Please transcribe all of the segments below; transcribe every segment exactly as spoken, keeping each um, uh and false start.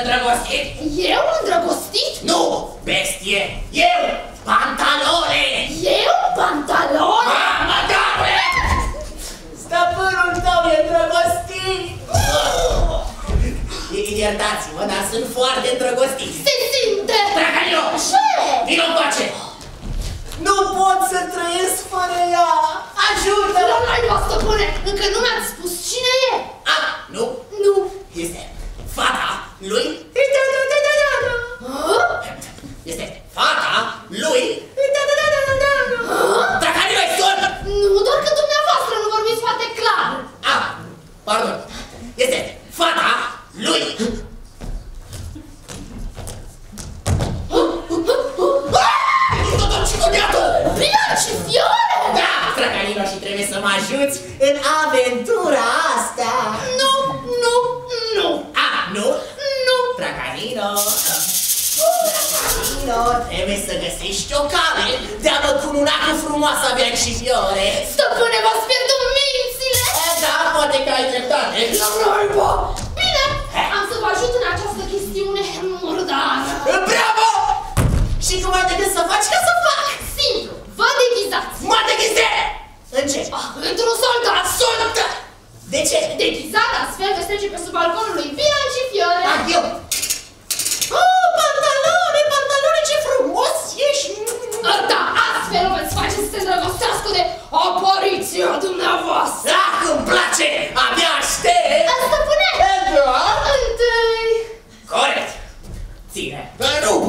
îndrăgostit? Eu îndrăgostit? Nu, bestie! Eu, Pantalone! Eu, Pantalone? Mamă, doamne! Stăpânul tău e îndrăgostit! Iertați-mă, dar sunt foarte îndrăgostit. Se simte! Draganio! Ce? Vino încoace! Nu pot să trăiesc fără ea! Ajută-mă! La naiba, stăpâne! Încă nu mi-ați spus cine e! Ah, nu? Nu! Este fata lui... Este fata lui... Draganio, ai surd! Nu, doar că dumneavoastră nu vorbiți foarte clar! Ah, pardon. Este fata lui... Biancifiore! Da, Draganino, și trebuie să mă ajuți în aventura asta. Nu, nu, nu. Ah, nu? Nu. Draganino, Draganino, trebuie să găsești o cale de a mă cununa cu frumoasa Biancifiore. Stăpâne, v-ați pierdut mințile! Da, poate că ai dreptate. La naiba! Bine, am să vă ajut în această chestiune murdară. Bravo! Și cum ai de gând să faci ca să fac? Simplu, vă deghizați. Mă deghizez! În ce? Ah, într-un soldat. Soldat! De ce? Deghizat, astfel veți trece pe sub balconul lui Biancifiore. Ah, eu! Oh, Pantalone, Pantalone, ce frumos ești! Da, astfel o veți face să se îndrăgostească de apariția dumneavoastră. Ah, îmi place! Abia aștept! Stăpâne! Da? Întâi... Corect! Ține pe rug!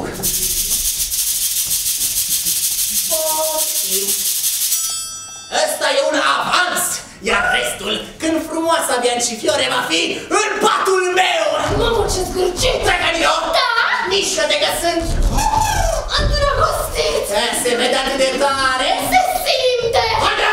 Ăsta e un avans! Iar restul, când frumoasa Biancifiore va fi în patul meu! Mamă, ce zgârcit! Draganio! Da? Mișcă-te că sunt... Îndrăgostit! Se vede atât de tare! Se simte! Haide!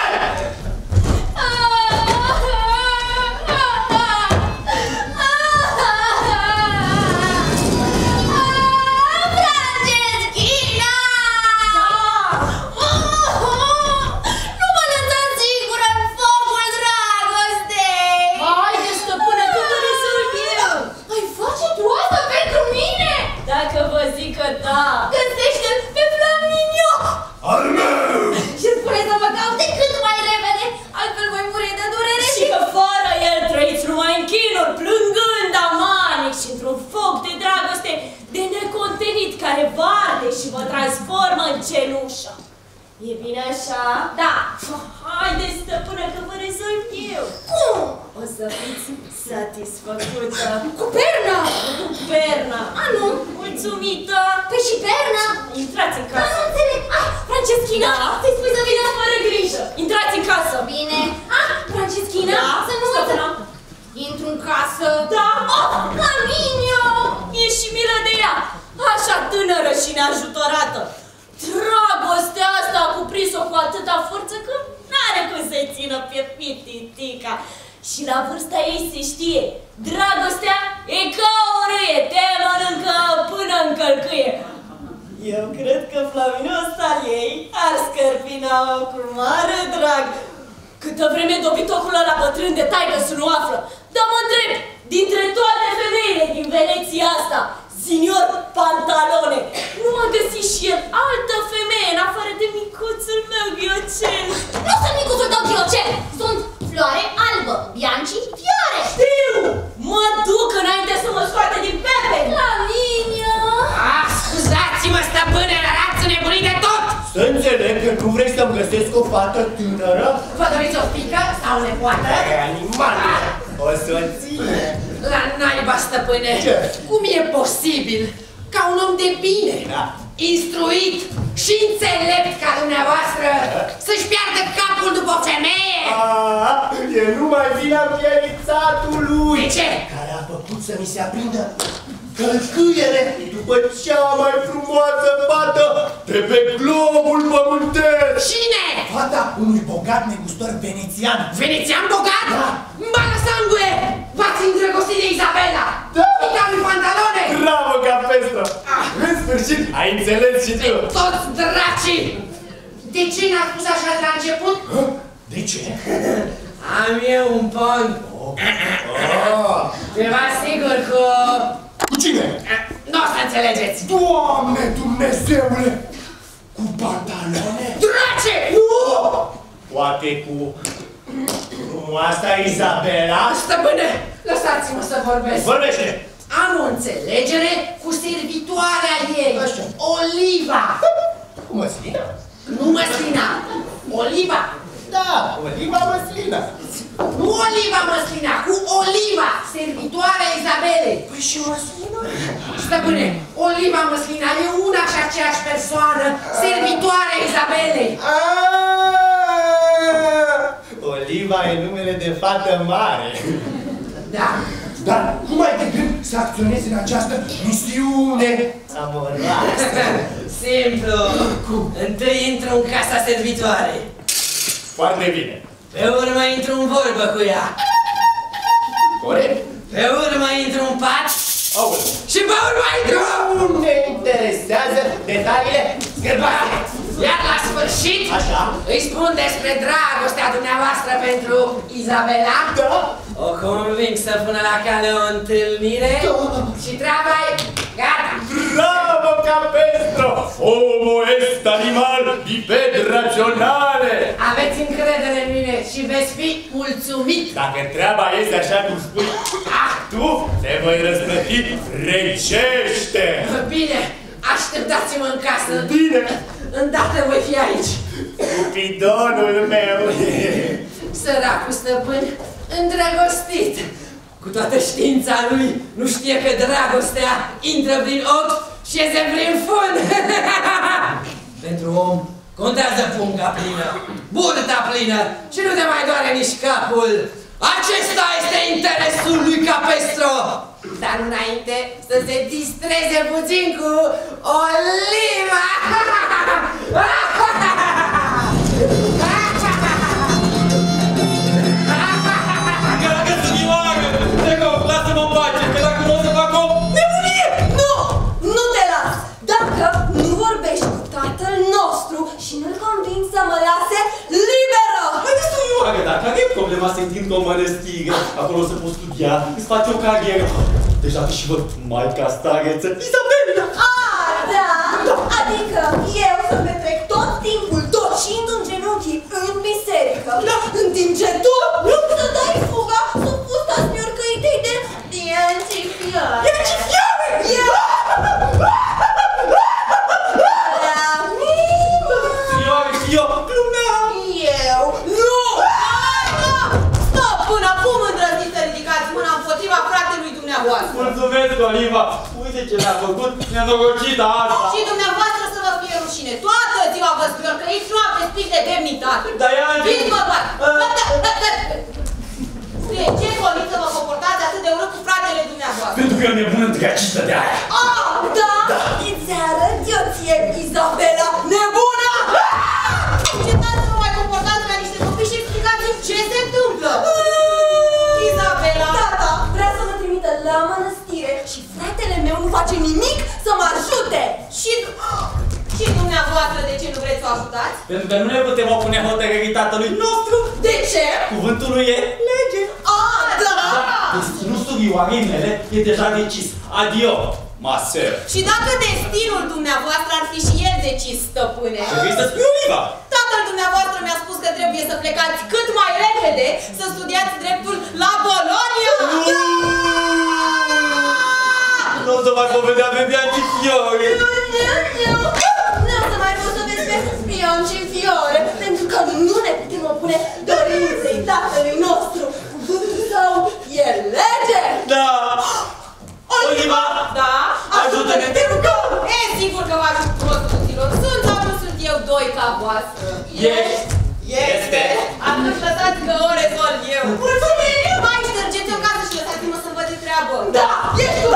Da! Găsește-l pe Flaminio! Al meu! Și spune să mă caute cât mai repede, altfel voi muri de durere și că fără el trăiți numai în chinuri, plângând amanic și într-un foc de dragoste de necontenit care varde și vă transformă în cenușă. E bine așa? Da! Haideți, stăpână, că vă rezolv eu. Cum? O să fiți satisfăcută. Cu perna! Cu perna. A, nu! Mulțumită! Păi și perna? Intrați în Da, casă. nu înțeleg! Ah, Franceschina! Da. Să-i spui să vină! Fără grijă! Intrați în casă! Bine! Ah, Franceschina! Da, Să nu stăpână. Intru în casă! Da! Oh, Flaminio! E și milă de ea! Așa tânără și neajutorată! Dragostea asta a cuprins-o cu atâta forță că n-are cum să-i țină pe pititica. Și la vârsta ei se știe, dragostea e ca o râie, te mănâncă până încălcâie. Eu cred că Flaminio ăsta al ei ar scărpina-o cu mare drag. Câtă vreme dobitocul ăla bătrân de taică-su nu află, dar mă întreb, dintre toate femeile din Veneția asta, Signor Pantalone, nu a găsit și el altă femeie în afară de micuțul meu Ghiocel? Nu sunt micuțul tău Ghiocel! Sunt Floare Albă, Biancifiore! Știu! Mă duc înainte să mă scoate din pepe! Flaminio! Ah, scuzați-mă, stăpâne, l-ați nebunit de tot! Să înțeleg că nu vrei să-mi găsesc o fată tânără? Vă doriți o fică sau o nepoată? E animale! O soție! La naiba, stăpâne! Ce? Cum e posibil ca un om de bine, Da. instruit și înțelept ca dumneavoastră să-și piardă capul după o femeie? Aaaa, e numai vina pielițatului! De ce? Care a făcut să mi se aprindă călcâiere după cea mai frumoasă fată de pe globul pământesc! Cine? Fata unui bogat negustor venețian! Venețian bogat? Da. Mbala sangue! V-ați îndrăgostit de Isabela! Da. Fica lui Pantalone! Bravo, Capestro! Ah. În sfârșit, ai înțeles și tu! Toți dracii! De ce n-a spus așa de la început? De ce? Am eu un pont. Oh. Te vă asigur că cine? Nu o să înțelegeți. Doamne Dumnezeule! Cu pantalone? Drace! Nu! Poate cu... frumoasa Izabela? Stăpâne, lăsați-mă să vorbesc. Vorbește! Am o înțelegere cu servitoarea ei, Așa. Oliva. Cu măslina? Nu Măslina, Oliva. Da, Oliva Măslina. Nu Oliva Măslina, cu Oliva, servitoarea Izabelei. Păi și Măslina? Stăpâne, Oliva Măslina e una și aceeași persoană, servitoarea Izabelei. Aaaa! Oliva e numele de fată mare. Da. Dar cum ai de gând să acționezi în această misiune amoroasă? Simplu. Întâi intru în casa servitoarei. Foarte bine. Pe urmă intru în vorbă cu ea. Corect? Pe urmă intru în pat. Aoleu. Și pe urmă intru... Nu ne interesează detaliile scârboase. Iar la sfârșit, Așa. îi spun despre dragostea dumneavoastră pentru Izabela. Da. O conving să pună la cale o întâlnire. Da. Și treaba e gata. Bravo, Capestro! Homo est animal biped raționale! Aveți încredere în mine și veți fi mulțumit. Dacă treaba este așa cum spui, ah, tu te voi răsplăti recește! Bine, așteptați-mă în casă. Bine! Îndată voi fi aici. Cupidonul meu! Săracul stăpân, îndrăgostit. Cu toată știința lui, nu știe că dragostea intră prin ochi și iese prin fund. Pentru om, contează punga plină, burta plină și nu te mai doare nici capul. Acesta este interesul lui Capestro. Dar înainte să se distreze puțin cu Oliva. Nu! Nu te las! Dacă nu vorbești cu tatăl nostru și nu-l convingi să mă lase liberă! Haideți să nu oară, dar care e problema să intri într-o mănăstire? Acolo să poți studia, îți faci o carieră. Deja te și văd maica stareță, Izabela! Ah, da? Adică eu să petrec tot timpul tocind în genunchii în biserică, în timp ce tu să dai fuga sub fusta smiorcăitei de Iancifioare. Iancifioare! Fioare, eu glumeam! Eu? Nu! Stop! Până acum îndrăzniți să ridicați mâna împotriva fratelui dumneavoastră. Mulțumesc, Oliva! Uite ce ne-a făcut nenorocită asta! Și dumneavoastră să vă fie rușine. Toată ziua vă smiorcăiți, nu aveți pic de demnitate. Dar ea... Fiți mă doar! De ce voliți să vă comportați atât de urât cu fratele dumneavoastră? Pentru că e o nebună întreagită de aia! Ah, da? Îți arăt eu ție, Izabela, nebună! Încetați să vă mai comportați ca niște copii și explicați-mi ce se întâmplă! Izabela! Tata vrea să mă trimită la mănăstire și fratele meu nu face nimic să mă ajute! Și... Și dumneavoastră de ce nu vreți să o ajutați? Pentru că nu ne putem opune hotărârii tatălui nostru! De ce? Cuvântul lui e lege! Ah, da! Destinul surioarei mele e deja decis. Adio, maser! Și dacă destinul dumneavoastră ar fi și el decis, stăpâne? Trebuie să spui Oliva! Tatăl dumneavoastră mi-a spus că trebuie să plecați cât mai repede să studiați dreptul la Bologna! Nu o să mai vom vedea pe Bianchifiore! Nu, nu, nu! Nu o să mai pot să vezi pe Bianchifiore, pentru că nu ne putem opune dorinței tatălui nostru! Cuvântul său e lege! Da! Oliva! Da? Ajută-ne, te rugăm! E, sigur că vă ajut prostuților! Sunt sau nu sunt eu doi ca voastră? Ești! Este! Atunci lăsați că o rezolv eu! Mulțumim! Mai ștergeți-o în casă și lăsați-mă să-mi văd de treabă! Da! Ești tu!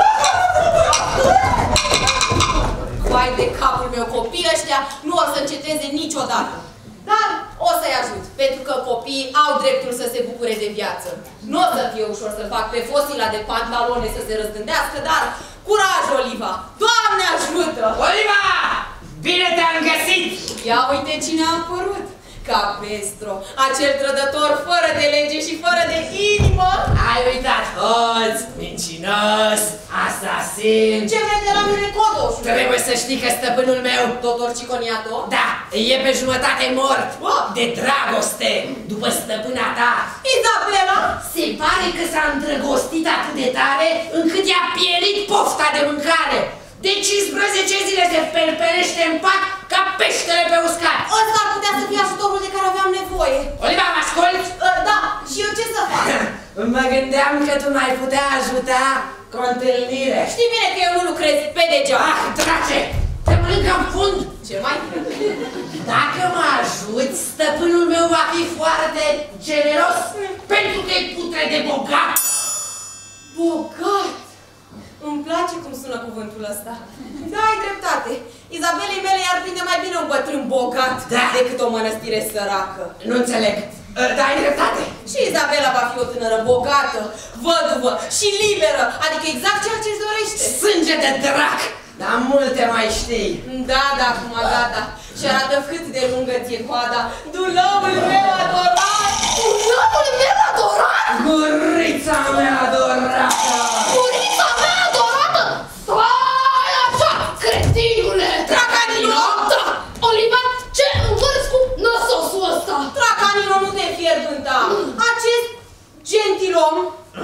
Vai de capul meu, copiii ăștia nu o să înceteze niciodată! Dar o să-i ajut, pentru că copiii au dreptul să se bucure de viață. Nu o să fie ușor să-l fac pe fosila de pantalone să se răzgândească, dar curaj, Oliva! Doamne ajută! Oliva! Bine te-am găsit! Ia uite cine a apărut! Capestro, acel trădător fără de lege și fără de inimă. Ai uitat, hoț, mincinos, asasin. Ce vede la mine codoșul? Trebuie să știi că stăpânul meu, Doctor Ciconiato? da, e pe jumătate mort, Oh. de dragoste, după stăpâna ta. Izabela? Se pare că s-a îndrăgostit atât de tare încât i-a pierit pofta de mâncare. De cincisprezece zile se pelperește în pat ca peștele pe uscat. Ăsta ar putea să fie ajutorul de care aveam nevoie. Oliva, mă asculți? Da, și eu ce să fac? Mă gândeam că tu m-ai putea ajuta cu o întâlnire. Știi bine că eu nu lucrez pe degeaba. Ah, drace! Te mănâncă în fund! Ce mai? Dacă mă ajuți, stăpânul meu va fi foarte generos, pentru că e putre de bogat. Bogat! Îmi place cum sună cuvântul ăsta. Da, ai dreptate. Izabelei mele i-ar prinde mai bine un bătrân bogat Da. decât o mănăstire săracă. Nu înțeleg. Da, ai dreptate. Și Izabela va fi o tânără bogată, văduvă și liberă, adică exact ceea ce-și dorește. Sânge de drac, dar multe mai știi. Da, da, acum gata. Și arată cât de lungă ți-e coada. Dulăul meu adorat! Dulăul meu adorat? Gurița mea adorată! Gurița mea adorată? Stai așa, cretinule! Tracanino! Da! Oliva, ce învârți cu năsosul ăsta? Tracanino, nu te fierbânta! Acest gentilom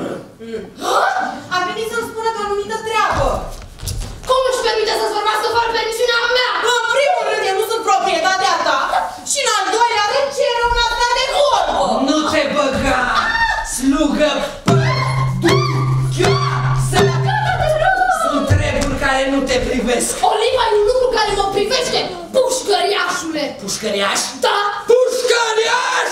a venit să-mi spună de o anumită treabă. Cum își permite să-ți vorbească fără permisiunea mea? În primul rând, eu nu sunt proprietatea ta și în al doilea rând, cere un asta de vorbă. Nu te băga, slugă pădurioasă! Sunt treburi care nu te privesc. Oliva e un lucru care mă privește, pușcăriașule! Pușcăriaș? Da! Pușcăriaș!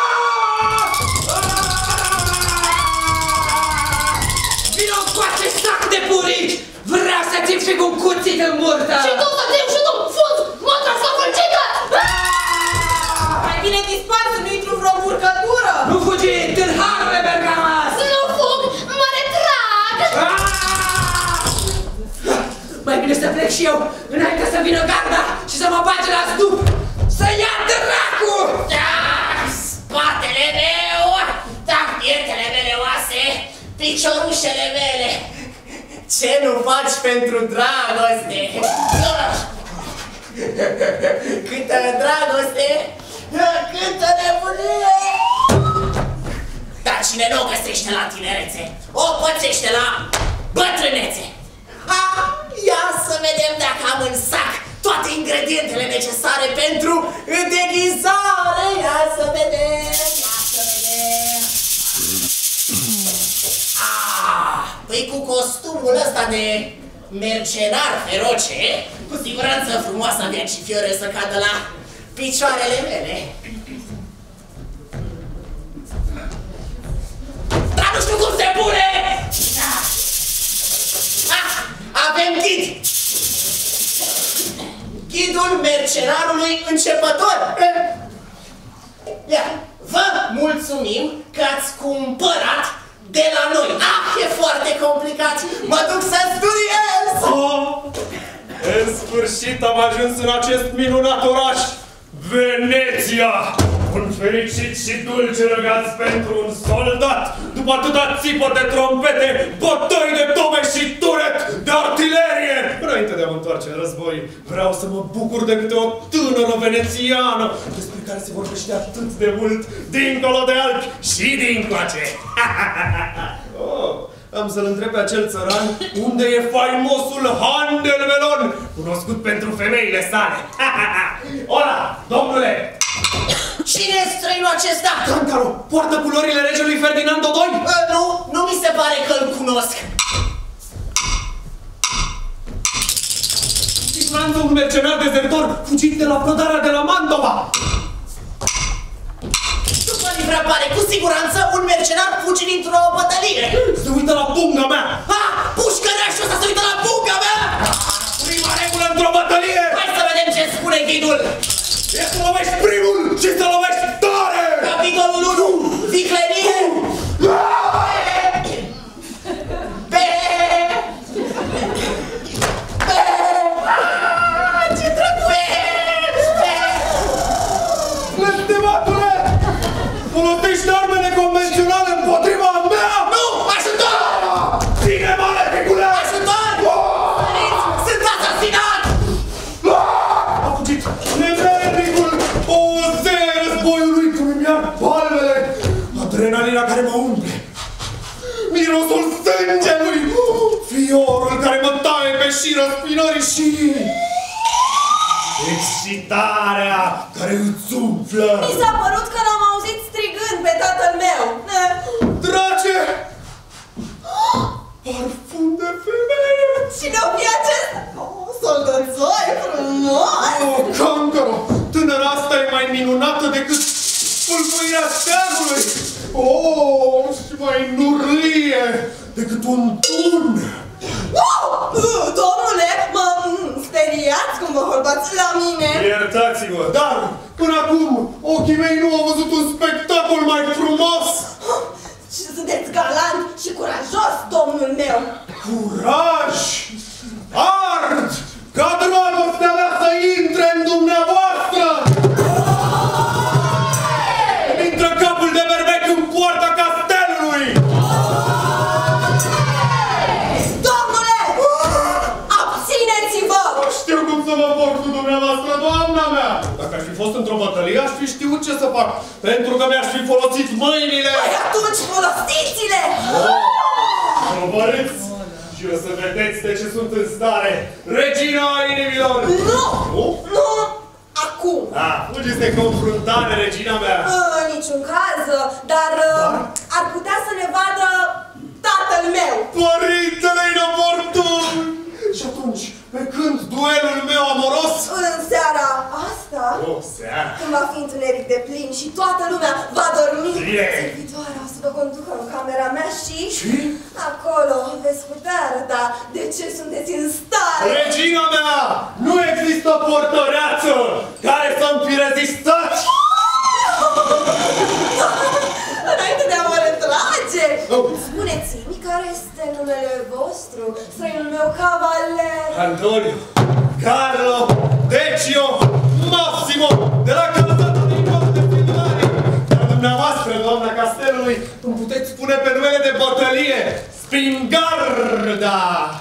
Vino încoace, sac de burici! Vreau să-ți înfig un cuțit în burtă! Și tu să te și tu, fund, mătra să frăcită! Mai bine dispar să nu intru vreo burcătură. Nu fugi, târharule Bergamas! Nu fug, mă retrag! Mai bine să plec și eu, înainte să vină garda și să mă bage la stup! Să ia dracu! Spatele meu, da, pietele mele oase, piciorușele mele. Ce nu faci pentru dragoste? Câtă dragoste, câtă nebunie. Dar cine nu o găsește la tinerețe, o pățește la bătrânețe. Ha, ia să vedem dacă am în sac toate ingredientele necesare pentru deghizare. Ia să vedem, ia să vedem. Ah, păi cu costumul ăsta de mercenar feroce, cu siguranță frumoasa mea cifiore să cadă la picioarele mele. Dar nu știu cum se pune! Ah, avem ghid! Ghidul mercenarului începător! Ia, vă mulțumim că ați cumpărat de la noi. Ah, e foarte complicat! Mă duc să studiez! Oh, în sfârșit am ajuns în acest minunat oraș, Veneția! Un fericit și dulce răgaz pentru un soldat, după atâta țipă de trompete, bătăi de tome și turet de artilerie! Înainte de a mă întoarce în război, vreau să mă bucur de câte o tânără venețiană, despre care se vorbește atât de mult, dincolo de Alpi și dincoace! Oh, am să-l întreb pe acel țăran unde e faimosul Handel Melon, cunoscut pentru femeile sale. Ora, domnule! Cine e străinul acesta? Cancaro, poartă culorile regelui Ferdinand doi? Uh, nu, nu mi se pare că îl cunosc. Siguranță un mercenar dezertor fugit de la plădarea de la Mantova! După livra pare cu siguranță un mercenar fugi dintr-o bătălie. Se uită la punga mea! Ha! Pușcăreașul ăsta se uită la punga mea! Prima regulă într-o bătălie! Hai să vedem ce spune ghidul! E să lovești primul și să lovești tare! Capitolul unu! Viclenie! B! B! Ce drăguț! B! blestematule! Folosești armele convenționale împotriva mea? Nu! Ajutor! Ține, maleficule! Ajutor! Sunt asasinat! A fugit nemernicul! O zei ai războiului cum îmi ia palmele! Adrenalina care mă umple! Mirosul sângelui! Fiorul care mă taie pe șiră spinării și... excitarea care îți umflă! Mi s-a părut că l-am auzit strigând pe tatăl meu. Drace! Parfum de femeie! Cine-o fi acest? Oh, soldățoi frumos! Oh, Cancaro! Tânăra asta e mai minunată decât pulpuirea steagului! Oh, și mai nurlie decât un tun! Oh, domnule, mă speriați cum vă vorbați la mine! Iertați-vă, dar până acum ochii mei nu au văzut un spectacol mai frumos! Și sunteți galant și curajos, domnul meu! Curaj! Ard! Ca dragostea mea să intre în dumneavoastră! Intră capul de berbec în poarta castelului! Domnule! Abțineți-vă! Știu cum să mă port cu dumneavoastră, doamna mea! Dacă aș fi fost într-o bătălie, aș fi știut ce să fac, pentru că mi-aș fi folosit mâinile! Păi atunci folosiți-le! Coborâți și o să vedeți de ce sunt în stare, regina inimilor! Nu! Nu? Nu! Acum! Da, fugiți de confruntare, regina mea! În niciun caz, dar Da? ar putea să ne vadă tatăl meu! Părintele inoportun! Și atunci, pe când duelul meu amoros? În seara asta, O, seara! când va fi întuneric de plin și toată lumea va dormi, Bine. servitoarea o să vă conducă în camera mea și... Și? Acolo veți putea arăta de ce sunteți în stare! Regina mea! Nu există portăreață care să-mi fi rezistat! Înainte de a mă retrage, Oh. spuneți-mi care este numele vostru, străinul meu cavaler. Antonio, Carlo, Decio, Massimo, de la Calzata din Conte Filmare. Dar dumneavoastră, doamna Castelului, îmi puteți spune pe numele de bătălie, Spingarda.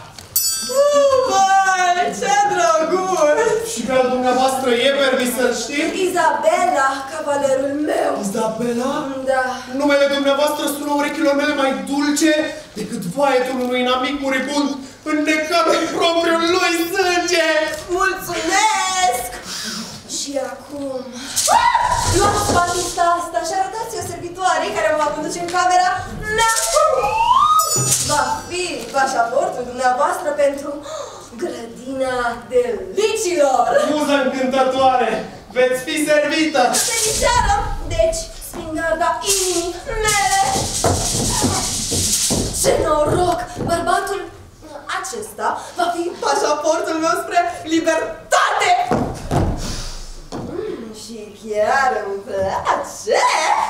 Vai, ce drăguț! Și pe al dumneavoastră e permis să știu? Izabela, cavalerul meu. Izabela? Da. Numele dumneavoastră sună urechilor mele mai dulce decât vaietul unui inamic muribund înnecat în propriul lui sânge! Mulțumesc! Și acum... Luați batista asta și arătați-o servitoarei care mă va conduce în camera mea. Va fi pașaportul dumneavoastră pentru grădina delicilor. Muză încântătoare! Veți fi servită! Seara, deci, Spingarda inimii mele. Ce noroc! Bărbatul acesta va fi pașaportul meu spre libertate! Mm, și chiar îmi place!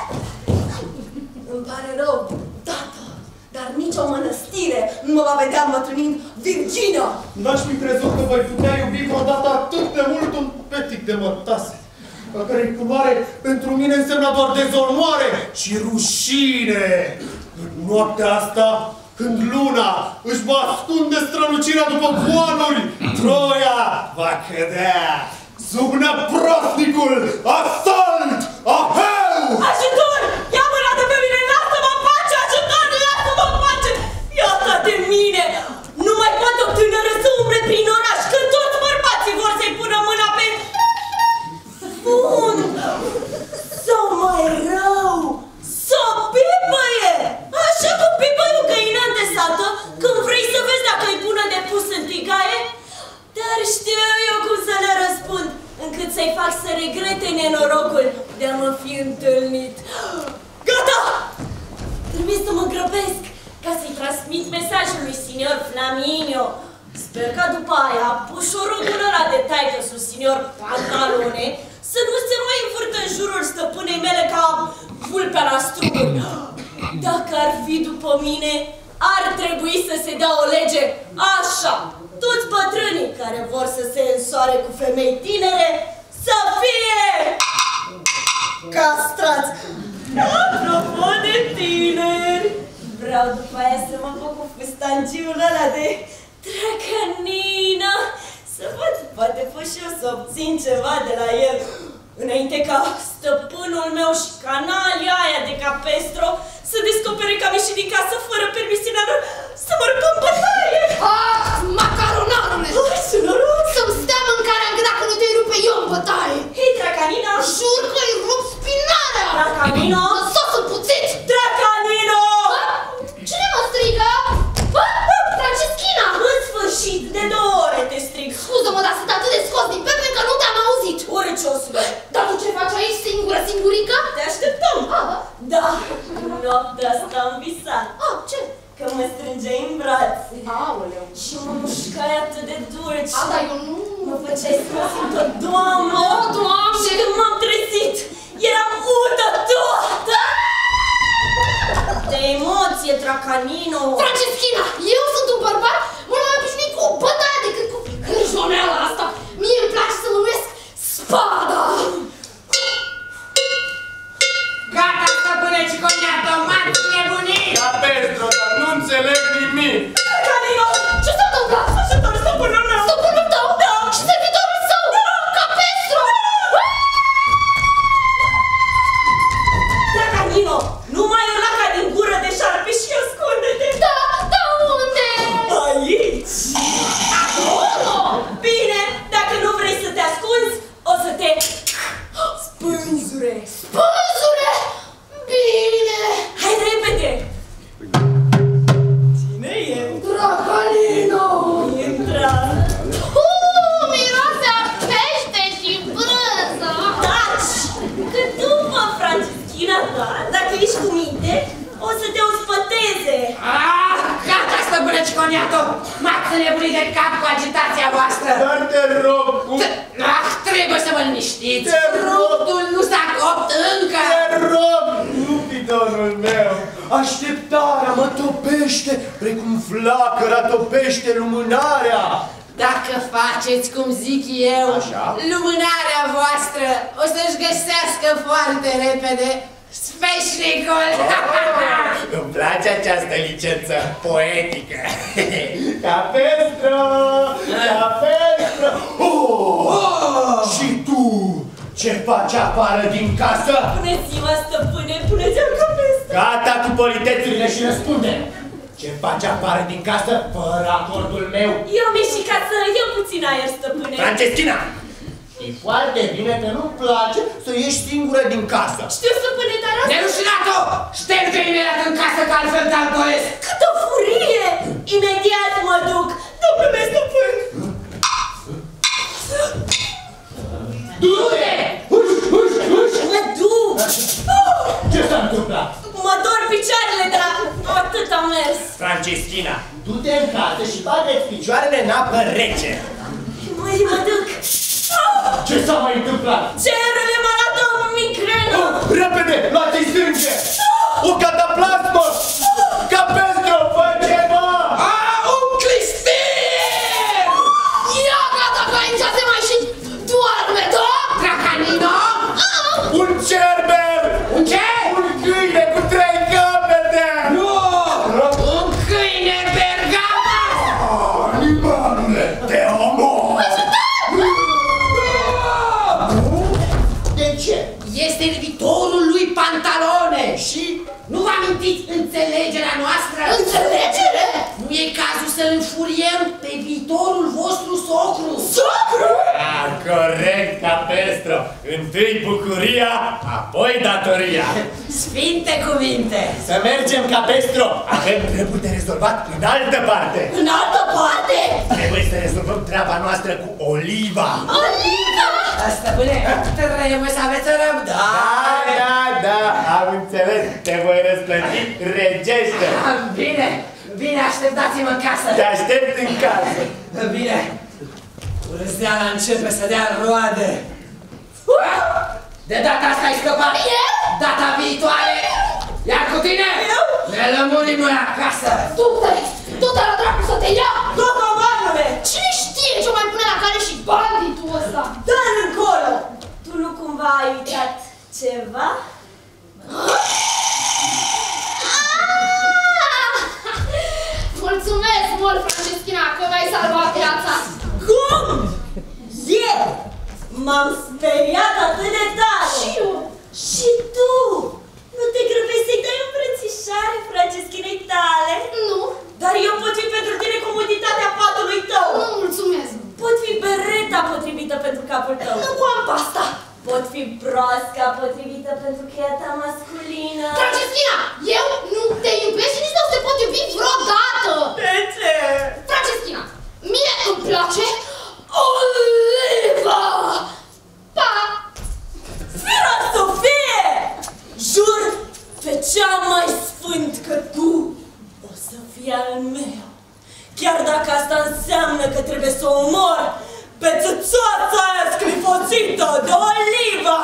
Îmi pare rău, tată, dar nicio mănăstire nu mă va vedea îmbătrânind virgină! N-aș fi crezut că voi putea iubi vreodată atât de mult un petic de mătase, la care culoare pentru mine însemna doar dezonoare și rușine. În noaptea asta, când luna își va ascunde strălucirea după voaluri, Troia va cădea sub năprosnicul asalt aheu! Ajutor! Ia mâna de pe mine! Lasă-mă în pace! Ajutor! Lasă-mă în pace! Iată de mine! Nu mai poate o tânără să umble prin oraș, că toți bărbații vor să-i pună mâna pe... fund! Sau mai rău, să pipăie! Așa cum pipăie un găinan de sată când vrei să vezi dacă îi bună de pus în tigaie? Dar știu eu cum să le răspund, încât să-i fac să regrete nenorocul de a mă fi întâlnit. Gata! Trebuie să mă grăbesc ca să-i transmit mesajul lui signor Flaminio. Sper că după aia pușorogul ăla de taică sus signor Pantalone să nu se mai învârtă în jurul stăpânei mele ca vulpea la struguri. Dacă ar fi după mine, ar trebui să se dea o lege așa. Toți bătrânii care vor să se însoare cu femei tinere să fie vreau după aia să mă fac cu fustanciul ăla de Dracanină. Să văd, poate pot și eu să obțin ceva de la el. Înainte ca stăpânul meu și canalia aia de Capestro să descopere că am ieșit din casă fără permisiunea lor să mă rupă în bătaie. Ah, macaronarule! Să-mi stea mâncarea încă dacă nu te rupe eu în bătaie! Hei, Dracanina! Jur că îi rup spinarea! Dracanino! Sosul puțit! Dracanino! Cine mă strigă? Franceschina! În sfârșit, de două ore te strig. Scuză-mă, dar sunt atât de scos din pepe că nu te-am auzit! Uriciosule! Dar tu ce faci aici, singură, singurică? Te așteptăm! Ah, da, noaptea asta am visat. ah, ce? Că mă strângeai în brațe. Aoleu! Și mă mușcai atât de dulce. A, dar eu nu... Mă făceai să mă simt o doamnă. Oh, Doamne! Și când m-am trezit, eram udă toată! De emoție, Dracanino! Franceschina, eu sunt un bărbat mult mai obișnuit cu bătaia decât cu hârjoneala asta. Mie îmi place să numesc spada. Gata, stăpâne Ciconiato, m-ați nebunit! Capestro, dar nu înțeleg nimic! Dracanino! Ce s-a întâmplat? Ajutor, stăpânul meu! Stăpânul tău? Da! Și servitorul său? Capestro! Dracanino! Nu mai urla ca din gură de șarpe și ascunde-te! Da, da, unde? Aici! Acolo! Bine, dacă nu vrei să te ascunzi, o să te spânzure! Pânzure! Bine! Hai repede! Cine e? Dracanino! Intră! Uuu, miroase a pește și brânză! Taci! Că după Franceschina ta, dacă ești cu minte, o să te ospăteze! Ah, gata, stăpâne Ciconiato! M-ați nebunit de cap cu agitația voastră! Dar te rog, cum... Ah, trebuie să vă liniștiți! Te rog! Fructul nu s-a copt încă! Te rog, iubidonul meu! Așteptarea mă topește, precum flacăra topește lumânarea! Dacă faceți cum zic eu, Așa? lumânarea voastră o să-și găsească foarte repede sfeșnicul! Îmi place această licență poetică! Capestro! Capestro! Oh! Oh! Și tu? Ce faci afară din casă? Bună ziua, stăpâne! Bună ziua, Capestro! Gata cu politețurile și răspunde! Ce faci afară din casă fără acordul meu? Eu am ieșit ca să iau puțin aer, stăpâne! Franceschina! E foarte bine că nu-mi place să ieși singură din casă. Știu, stăpâne, dar asta... Nerușinato! Șterge imediat în casă că altfel te alcoolesc! Câtă furie! Imediat mă duc! Domnule stăpân! Du-te! Huș, huș, huș! Mă duc! Ce s-a întâmplat? Mă dor picioarele, dar atât am mers! Franceschina, du-te în casă și bagă-ți picioarele în apă rece. Măi, mă duc! Ce s-a mai întâmplat? Cerele m-a luat o migrenă! Oh, repede, luați-i sânge! O cataplasmă! Capestro, fă ceva! Ah, un clistir! Ia gata că aici se mai și doarme, da? Dracanino! Un cerber! Un ce? Un câine cu trei capete! Nu! Un câine bergama! Animalule, te omor! De ce? Este viitorul lui Pantalone și nu vă amintiți înțelegerea noastră? Înțelegere? Nu e cazul să-l înfuriem pe viitorul vostru socru! Socru? Ah, corect, Capestro! Întâi bucuria, apoi datoria! Sfinte cuvinte! Să mergem, Capestro! Avem treburi de rezolvat în altă parte! În altă parte! Trebuie să rezolvăm treaba noastră cu Oliva! Oliva! Stăpâne, trebuie să aveți răbdare! Da, da, da, am înțeles! Te voi răsplăti regește! Bine, bine, așteptați-mă în casă! Te aștept în casă! Bine, urzeala începe să dea roade! De data asta ai scăpat! Data viitoare! Iar cu tine? Ne lămurim noi acasă! Du-te! Du-te la dracu să te ia! Gogobanule! Cine știe ce o mai pune la cale și banditul ăsta? Dă-l încolo! Tu nu cumva ai uitat ceva? salvat viața. Cum? Eu m-am speriat atât de tare. Și eu. Și tu? Nu te grăbești să-i dai o îmbrățișare Franceschinei tale? Nu. Dar eu pot fi pentru tine comoditatea patului tău. Nu, mulțumesc. Pot fi bereta potrivită pentru capul tău. Nu cu am pasta. Pot fi broasca potrivită pentru cheia ta masculină. Franceschina, eu nu te iubesc și nici nu te pot iubi vreodată. De ce? Franceschina, mie îmi place oliva. Pa! Sfira Sofie! Jur pe cea mai sfânt că tu o să fii al meu. Chiar dacă asta înseamnă că trebuie să o omor pe țățoața aia sclifoțită de oliva!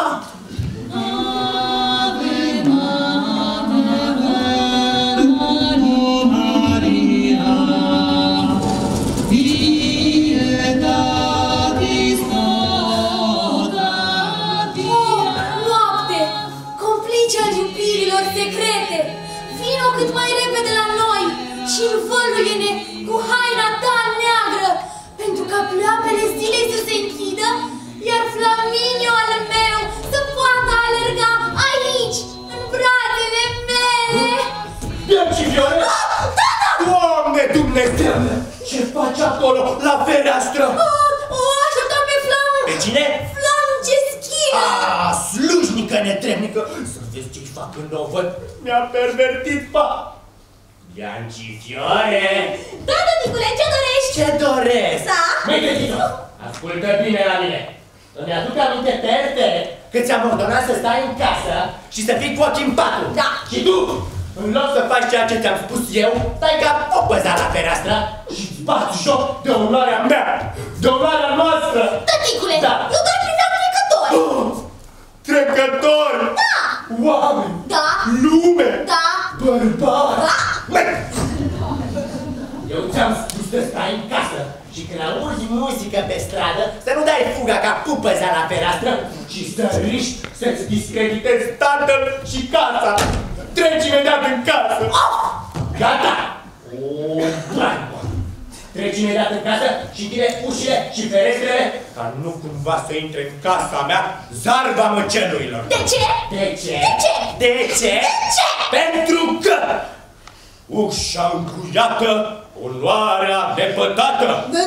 Secrete, vino cât mai repede la noi și învăluie-ne cu haina ta neagră, pentru ca pleoapele zilei să se închidă, iar Flaminio al meu să poată alerga aici, în brațele mele. Deci, Viole! Doamne Dumnezeu! Ce faci acolo, la fereastră? O, o așteptam pe Flam... Pe cine? Franceschina! Ah, slujnică netremnică! Să vezi ce-i fac când o văd. Mi-a pervertit pa! Biancifiore! Da, tăticule, ce dorești? Ce doresc? Da? Măi, Tătito, ascultă bine la mine. Îmi aduc aminte perfect Că ți-am ordonat să stai în casă și să fii cu ochii în patru. Da. Și tu, în loc să faci ceea ce ți-am spus eu, stai ca o păza la fereastră și-ți bați joc de onoarea mea, de onoarea noastră. Tăticule, Da. eu doar priveau trecători. Oh, trecători! Da. Oameni! Da. Lume! Da. Bărbați! Da. Măi! Eu ți-am spus să stai în casă și când auzi muzică pe stradă, Să nu dai fuga ca pupăza la fereastră și să riști să-ți discreditezi tatăl și casa. Treci imediat în casă. gata! O, bravo! Treci imediat în casă și închide ușile și ferestrele. Ca nu cumva să intre în casa mea zarva măcelurilor. De ce? De ce? De ce? De ce? De ce? Pentru că ușa încuiată, onoarea nepătată.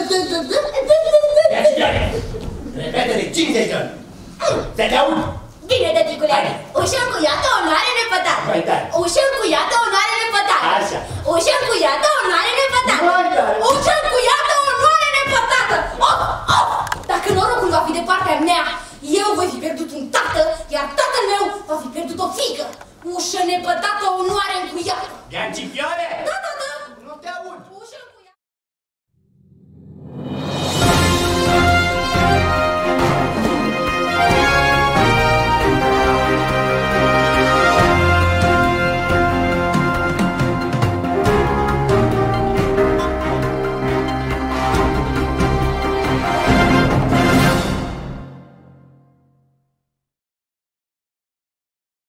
Ia țigare! Repete de cincizeci de ori! Să te aud! Bine, tăticule, Hai. ușa încuiată, onoare nepătată. Mai tare. Ușa încuiată, onoare nepătată. Așa. Ușa încuiată, onoare nepătată. Mai tare. Ușa încuiată, onoare nepătată. Of, of! Dacă norocul va fi de partea mea, eu voi fi pierdut un tată, iar tatăl meu va fi pierdut o fiică. Ușă nepătată, onoare încuiată. Biancifiore!